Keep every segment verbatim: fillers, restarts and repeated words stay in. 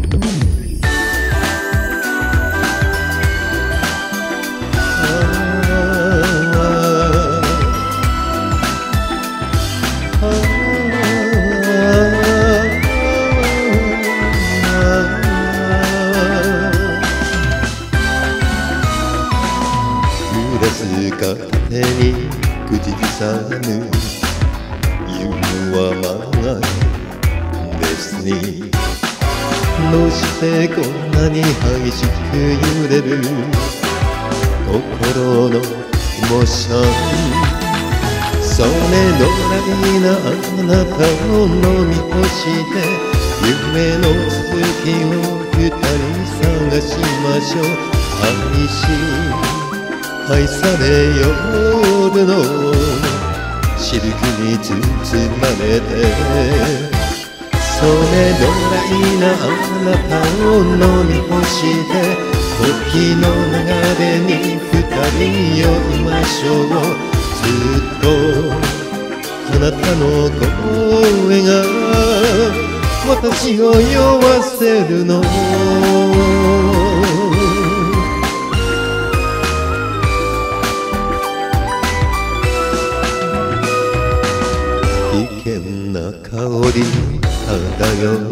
勝手に口ずさぬ夢はまがですに、どうしてこんなに激しく揺れる心のエモーション。それどらいなあなたを飲み干して、夢の続きを二人探しましょう。愛し愛され夜のシルクに包まれて、それどらいなあなたを飲み干して、時の流れに二人酔いましょう。ずっとあなたの声が私を酔わせるの。危険な香り漂う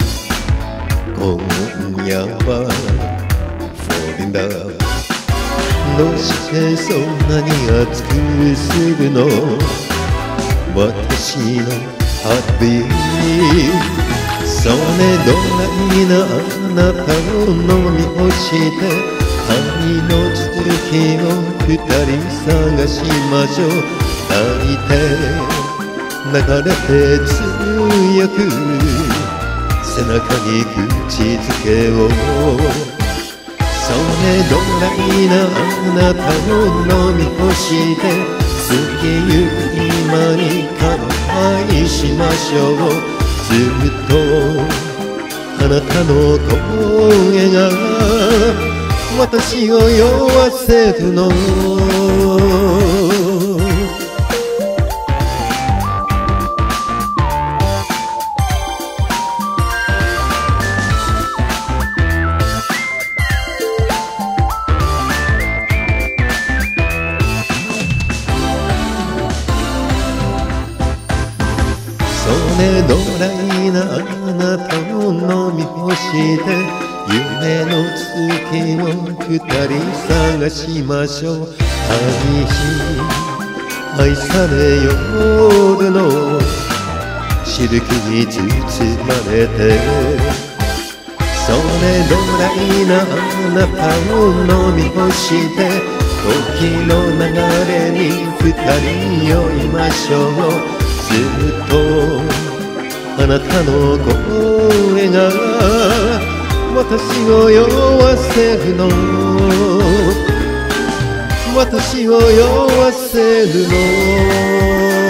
今夜は Fall in love。 どうしてそんなに熱くするの、私のハッピー。それどらいなあなたを飲み干して、愛の続きを二人探しましょう。泣いて流れて強く背中に口づけを、それどらいなあなたを飲み干して、過ぎゆく今に乾杯しましょう。ずっとあなたの声が私を酔わせるの。それどらいなあなたを飲み干して、夢の続きを二人探しましょう。愛し愛され夜のシルクに包まれて、それどらいなあなたを飲み干して、時の流れに二人酔いましょう。ずっとあなたの声が私を酔わせるの、私を酔わせるの。